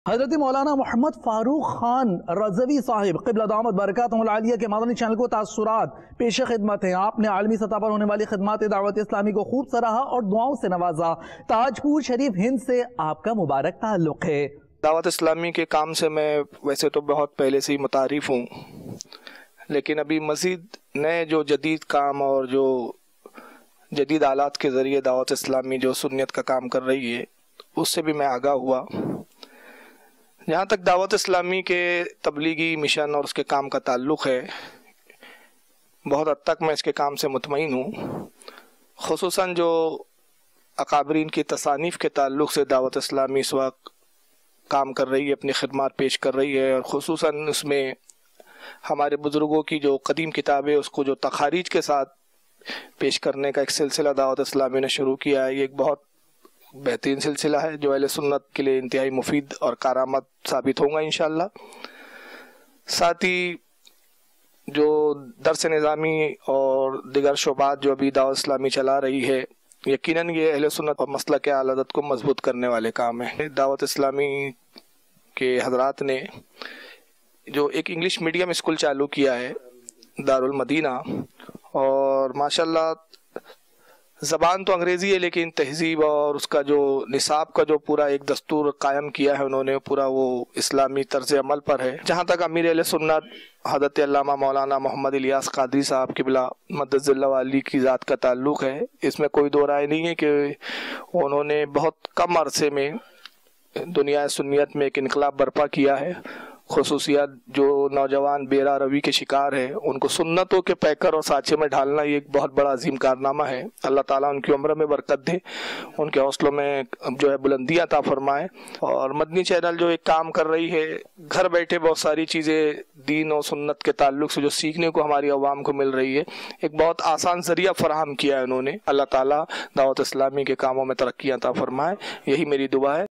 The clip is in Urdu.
حضرت مولانا محمد فاروق خان رضوی صاحب قبلہ دامت برکاتہ العالیہ کے مدنی چینل کو تاثرات پیش خدمت ہیں۔ آپ نے عالمی سطح پر ہونے والی خدمات دعوت اسلامی کو خوب سراہا اور دعاؤں سے نوازا۔ تاجپور شریف ہند سے آپ کا مبارک تعلق ہے۔ دعوت اسلامی کے کام سے میں ویسے تو بہت پہلے سے ہی متعارف ہوں، لیکن ابھی مزید نئے جو جدید کام اور جو جدید آلات کے ذریعے دعوت اسلامی جو سنت کا کام کر رہی ہے اس سے بھی میں آگاہ ہوا۔ جہاں تک دعوت اسلامی کے تبلیغی مشن اور اس کے کام کا تعلق ہے، بہت حد تک میں اس کے کام سے مطمئن ہوں۔ خصوصاً جو اکابرین کی تصانیف کے تعلق سے دعوت اسلامی اس وقت کام کر رہی ہے، اپنی خدمات پیش کر رہی ہے، اور خصوصاً اس میں ہمارے بزرگوں کی جو قدیم کتابیں اس کو جو تخاریج کے ساتھ پیش کرنے کا ایک سلسلہ دعوت اسلامی نے شروع کیا ہے، یہ ایک بہت بہترین سلسلہ ہے جو اہل سنت کے لیے انتہائی مفید اور کارآمد ثابت ہوگا انشاءاللہ۔ ساتھ ہی جو درس نظامی اور دیگر شعبات جو ابھی دعوت اسلامی چلا رہی ہے، یقیناً یہ اہل سنت اور مسلک اہل حدیث کو مضبوط کرنے والے کام ہیں۔ دعوت اسلامی کے حضرات نے جو ایک انگلش میڈیم اسکول چالو کیا ہے دارالمدینہ، اور ماشاءاللہ زبان تو انگریزی ہے لیکن تہذیب اور اس کا جو نصاب کا جو پورا ایک دستور قائم کیا ہے انہوں نے، پورا وہ اسلامی طرز عمل پر ہے۔ جہاں تک امیر اہل سنت حضرت علامہ مولانا محمد الیاس قادری صاحب قبلہ مدد ذلہ علی کی ذات کا تعلق ہے، اس میں کوئی دو رائے نہیں ہے کہ انہوں نے بہت کم عرصے میں دنیا سنیت میں ایک انقلاب برپا کیا ہے۔ خصوصیات جو نوجوان بیرا روی کے شکار ہیں ان کو سنتوں کے پیکر اور سانچے میں ڈھالنا، یہ ایک بہت بڑا عظیم کارنامہ ہے۔ اللہ تعالیٰ ان کی عمر میں برکت دے، ان کے حوصلوں میں جو ہے بلندیاں عطا فرمائے۔ اور مدنی چینل جو ایک کام کر رہی ہے، گھر بیٹھے بہت ساری چیزیں دین اور سنت کے تعلق سے جو سیکھنے کو ہماری عوام کو مل رہی ہے، ایک بہت آسان ذریعہ فراہم کیا ہے انہوں نے۔ اللہ تعالیٰ دعوت اسلامی کے کاموں میں ترقی عطا فرمائے، یہی میری دعا ہے۔